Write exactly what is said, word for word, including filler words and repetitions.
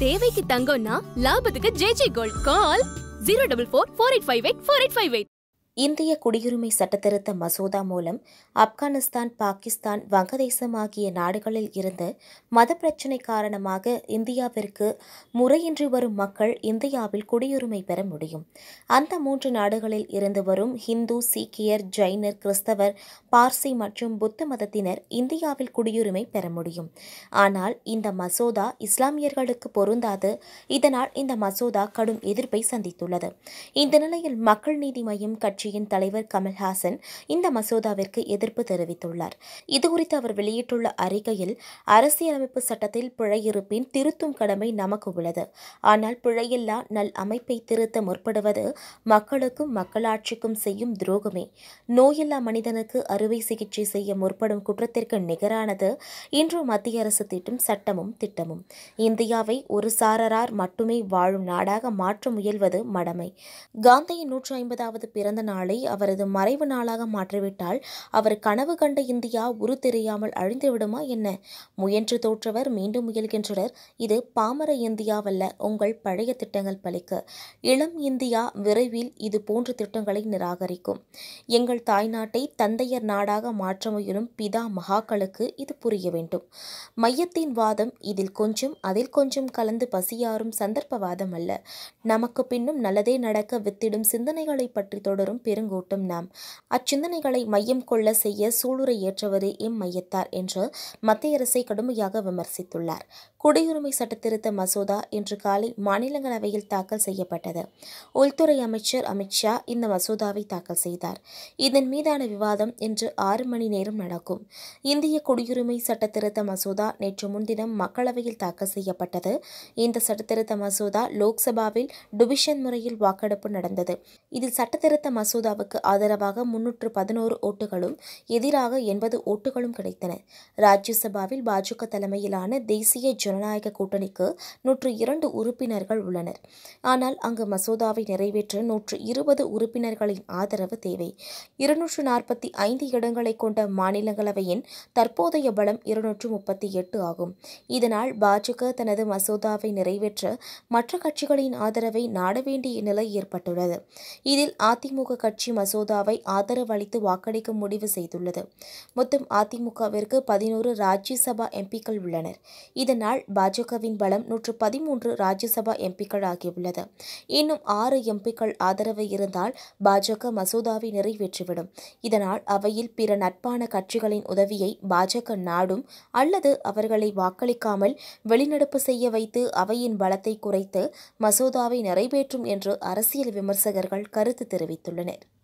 தேவைக்கு தங்கம்னா லாபத்துக்கு JJ gold. Call zero double four four eight five eight four eight five eight. இந்திய குடியுரிமை சட்டத்திருத்த மசோதா மூலம் ஆப்கானிஸ்தான், பாகிஸ்தான், வங்கதேசம் ஆகிய நாடுகளில் இருந்து மத பிரச்சினை காரணமாக இந்தியாவிற்கு முறையின்றி வரும் மக்கள் இந்தியாவில் குடியுரிமை பெற முடியும். அந்த மூன்று நாடுகளில் இருந்து வரும் ஹிந்து, சீக்கியர், ஜைனர், கிறிஸ்தவர், பார்சி மற்றும் புத்த மதத்தினர் இந்தியாவில் குடியுரிமை பெற முடியும். ஆனால் இந்த மசோதா இஸ்லாமியர்களுக்கு பொருந்தாது. இதனால் இந்த மசோதா கடும் எதிர்ப்பை சந்தித்துள்ளது. இந்த நிலையில் மக்கள் நீதி மய்யம் கட்சி கட்சியின் தலைவர் கமல் ஹாசன் இந்த மசோதாவிற்கு எதிர்ப்பு தெரிவித்துள்ளார். இதுகுறித்து அவர் வெளியிட்டுள்ள அறிக்கையில், அரசியலமைப்பு சட்டத்தில் பிழை இருப்பின் திருத்தும் கடமை நமக்கு உள்ளது. ஆனால் பிழையில்லா நல் அமைப்பை திருத்த முற்படுவது மக்களுக்கும் மக்களாட்சிக்கும் செய்யும் துரோகமே. நோயில்லா மனிதனுக்கு அறுவை சிகிச்சை செய்ய முற்படும் குற்றத்திற்கு நிகரானது இன்று மத்திய அரசு திட்டும் சட்டமும் திட்டமும். இந்தியாவை ஒரு சாரரார் மட்டுமே வாழும் நாடாக மாற்ற முயல்வது மடமை. காந்தியின் நூற்றி ஐம்பதாவது பிறந்த நாளை அவரது மறைவு நாளாக மாற்றிவிட்டால் அவர் கனவு கண்ட இந்தியா உரு தெரியாமல் அழிந்துவிடுமா என்ன? முயன்று தோற்றவர் மீண்டும் முயல்கின்றனர். இது பாமர இந்தியாவல்ல, உங்கள் பழைய திட்டங்கள் பலிக்க. இளம் இந்தியா விரைவில் இது போன்ற திட்டங்களை நிராகரிக்கும். எங்கள் தாய்நாட்டை தந்தையர் நாடாக மாற்ற முயலும் பிதா மகாக்களுக்கு இது புரிய வேண்டும். மையத்தின் வாதம் இதில் கொஞ்சம் அதில் கொஞ்சம் கலந்து பசியாறும் சந்தர்ப்பவாதம் அல்ல. நமக்கு பின்னும் நல்லதே நடக்க வித்திடும் சிந்தனைகளை பற்றி தொடரும் பெருங்கூட்டம் நாம். அச்சிந்தனைகளை மையம் கொள்ள செய்ய சூளுரை ஏற்றவரே இம்மையத்தார் என்று மத்திய அரசை கடுமையாக விமர்சித்துள்ளார். குடியுரிமை சட்டத்திருத்த மசோதா இன்று காலை மாநிலங்களவையில் தாக்கல் செய்யப்பட்டது. உள்துறை அமைச்சர் அமித்ஷா இந்த மசோதாவை தாக்கல் செய்தார். இதன் மீதான விவாதம் இன்று ஆறு மணி நேரம் நடக்கும். இந்திய குடியுரிமை சட்டத்திருத்த மசோதா நேற்று முன்தினம் மக்களவையில் தாக்கல் செய்யப்பட்டது. இந்த சட்டத்திருத்த மசோதா லோக்சபாவில் டிவிஷன் முறையில் வாக்கெடுப்பு நடந்தது. இதில் சட்டத்திருத்த மசோதாவுக்கு ஆதரவாக முன்னூற்று பதினோரு ஓட்டுகளும் எதிராக எண்பது ஓட்டுகளும் கிடைத்தன. ராஜ்யசபாவில் பாஜக தலைமையிலான தேசிய ஜனநாயக கூட்டணிக்கு நூற்று இரண்டு உறுப்பினர்கள் உள்ளனர். ஆனால் அங்கு மசோதாவை நிறைவேற்ற நூற்று இருபது உறுப்பினர்களின் ஆதரவு தேவை. இருநூற்று நாற்பத்தி ஐந்து இடங்களை கொண்ட மாநிலங்களவையின் தற்போதைய பலம் இருநூற்று முப்பத்தி எட்டு ஆகும். இதனால் பாஜக தனது மசோதாவை நிறைவேற்ற மற்ற கட்சிகளின் ஆதரவை நாட வேண்டிய நிலை ஏற்பட்டுள்ளது. இதில் அதிமுக கட்சி மசோதாவை ஆதரவு அளித்து வாக்களிக்க முடிவு செய்துள்ளது. மொத்தம் அதிமுகவிற்கு பதினோரு ராஜ்யசபா எம்பிக்கள் உள்ளனர். இதனால் பாஜகவின் பலம் நூற்று பதிமூன்று ராஜ்யசபா எம்பிக்கள் ஆகியுள்ளது. இன்னும் ஆறு எம்பிக்கள் ஆதரவு இருந்தால் பாஜக மசோதாவை நிறைவேற்றிவிடும். இதனால் அவையில் பிற நட்பான கட்சிகளின் உதவியை பாஜக நாடும் அல்லது அவர்களை வாக்களிக்காமல் வெளிநடப்பு செய்ய வைத்து அவையின் பலத்தை குறைத்து மசோதாவை நிறைவேற்றும் என்று அரசியல் விமர்சகர்கள் கருத்து தெரிவித்துள்ளனர்.